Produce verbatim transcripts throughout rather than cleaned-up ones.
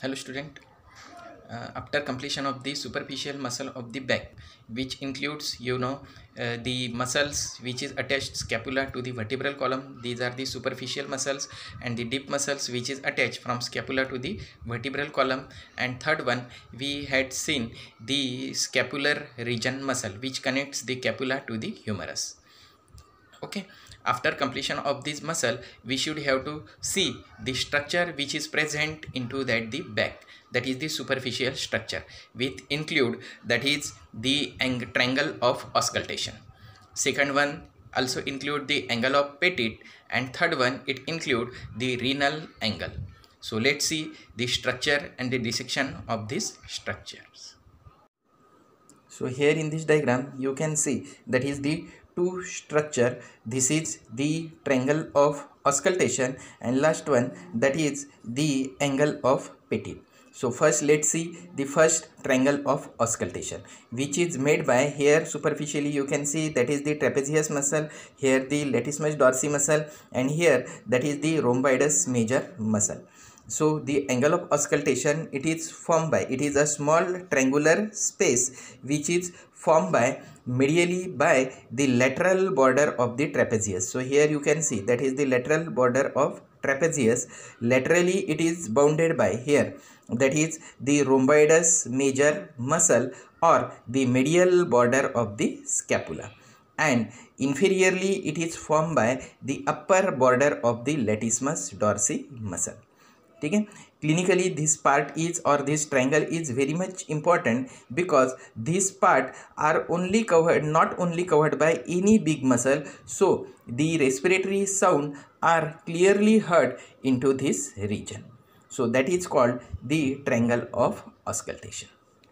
Hello student. Uh, after completion of the superficial muscle of the back, which includes you know uh, the muscles which is attached scapula to the vertebral column, these are the superficial muscles, and the deep muscles which is attached from scapula to the vertebral column, and third one we had seen the scapular region muscle which connects the scapula to the humerus. Okay, after completion of this muscle we should have to see the structure which is present into that the back, that is the superficial structure, with include that is the triangle of auscultation. Second one also include the angle of Petit, and third one it include the renal angle. So let's see the structure and the dissection of these structures. So here in this diagram you can see that is the two structure. This is the triangle of auscultation, and last one that is the angle of Petit. So first let's see the first triangle of auscultation, which is made by, here superficially you can see that is the trapezius muscle, here the latissimus dorsi muscle, and here that is the rhomboidus major muscle. So the angle of auscultation, it is formed by, it is a small triangular space which is formed by medially by the lateral border of the trapezius. So here you can see that is the lateral border of trapezius. Laterally it is bounded by, here that is the rhomboidus major muscle or the medial border of the scapula, and inferiorly it is formed by the upper border of the latissimus dorsi muscle. Okay? Clinically this part is, or this triangle is very much important, because this part are only covered, not only covered by any big muscle, so the respiratory sound are clearly heard into this region. So that is called the triangle of auscultation.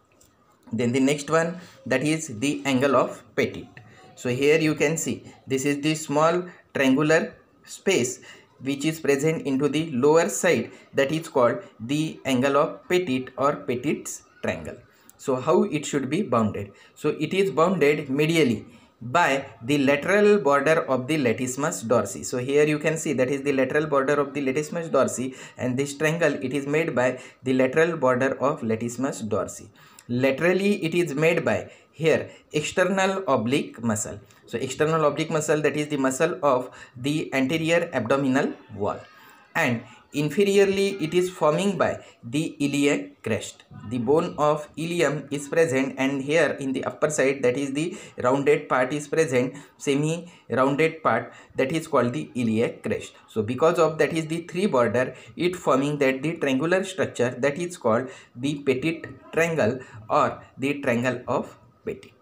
Then the next one, that is the angle of Petit. So here you can see this is the small triangular space which is present into the lower side, that is called the angle of Petit or Petit's triangle. So how it should be bounded? So it is bounded medially by the lateral border of the latissimus dorsi. So here you can see that is the lateral border of the latissimus dorsi, and this triangle it is made by the lateral border of latissimus dorsi. Laterally it is made by, here, external oblique muscle. So external oblique muscle, that is the muscle of the anterior abdominal wall, and inferiorly it is forming by the iliac crest. The bone of ilium is present, and here in the upper side that is the rounded part is present, semi rounded part, that is called the iliac crest. So because of that is the three border, it forming that the triangular structure, that is called the Petit triangle or the triangle of Petit.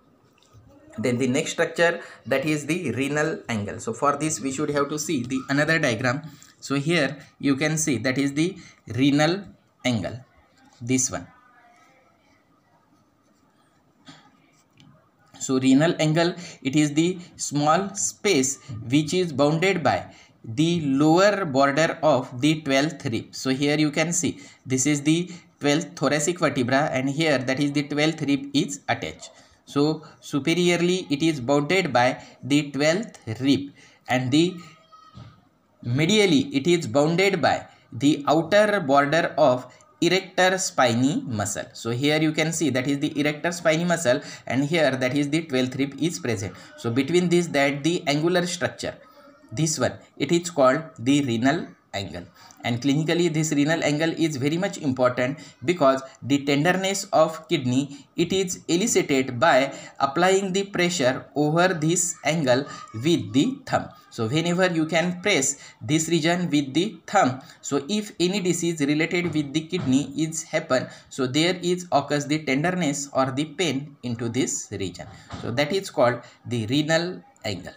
Then the next structure, that is the renal angle. So for this we should have to see the another diagram. So here you can see that is the renal angle, this one. So renal angle, it is the small space which is bounded by the lower border of the twelfth rib. So here you can see this is the twelfth thoracic vertebra, and here that is the twelfth rib is attached. So superiorly it is bounded by the twelfth rib, and the medially it is bounded by the outer border of erector spinae muscle. So here you can see that is the erector spinae muscle, and here that is the twelfth rib is present. So between this, that the angular structure, this one, it is called the renal angle. And clinically this renal angle is very much important, because the tenderness of kidney, it is elicited by applying the pressure over this angle with the thumb. So whenever you can press this region with the thumb, so if any disease related with the kidney is happen, so there is occurs the tenderness or the pain into this region. So that is called the renal angle.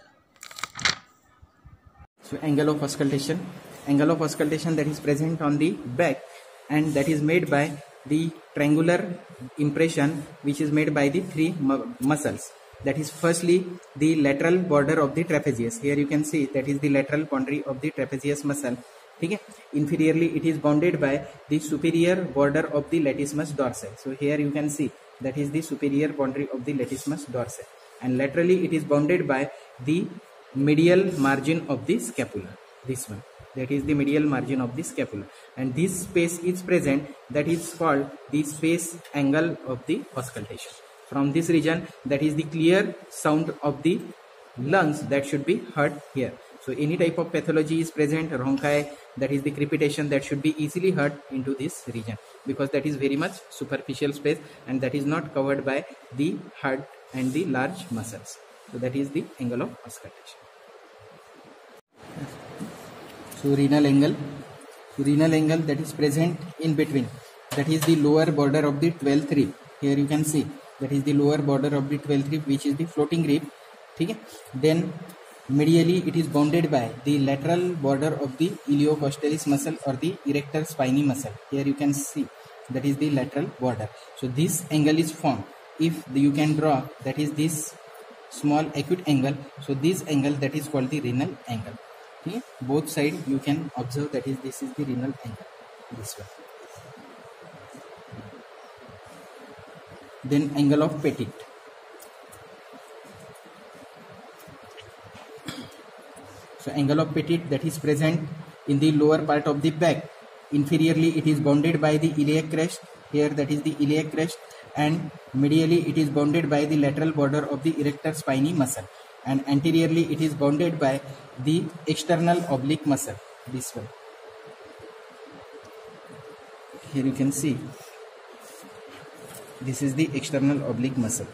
So angle of auscultation, angle of auscultation that is present on the back, and that is made by the triangular impression which is made by the three mu muscles. That is firstly the lateral border of the trapezius. Here you can see that is the lateral boundary of the trapezius muscle. Okay. Inferiorly it is bounded by the superior border of the latissimus dorsi. So here you can see that is the superior boundary of the latissimus dorsi, and laterally it is bounded by the medial margin of the scapula, this one. that is the medial margin of the scapula, and this space is present, that is called the space angle of the auscultation. From this region, that is the clear sound of the lungs that should be heard here. So any type of pathology is present, rhonchi, that is the crepitation, that should be easily heard into this region, because that is very much superficial space and that is not covered by the heart and the large muscles. So that is the angle of auscultation. So renal angle, so renal angle that is present in between, that is the lower border of the twelfth rib. Here you can see that is the lower border of the twelfth rib, which is the floating rib. Okay? Then medially it is bounded by the lateral border of the iliocostalis muscle or the erector spinae muscle. Here you can see that is the lateral border. So this angle is formed if the, you can draw, that is this small acute angle. So this angle, that is called the renal angle. Okay? Both sides you can observe that is this is the renal angle, this one. Then angle of Petit. So angle of Petit, that is present in the lower part of the back. Inferiorly it is bounded by the iliac crest. Here that is the iliac crest, and medially it is bounded by the lateral border of the erector spinae muscle, and anteriorly it is bounded by the external oblique muscle, this one. Here you can see this is the external oblique muscle.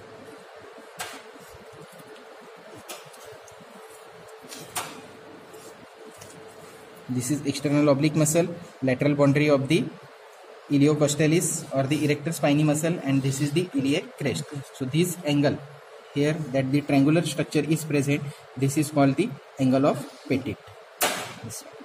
This is external oblique muscle, lateral boundary of the iliocostalis or the erector spinae muscle, and this is the iliac crest. So this angle here, that the triangular structure is present, this is called the angle of Petit. This one.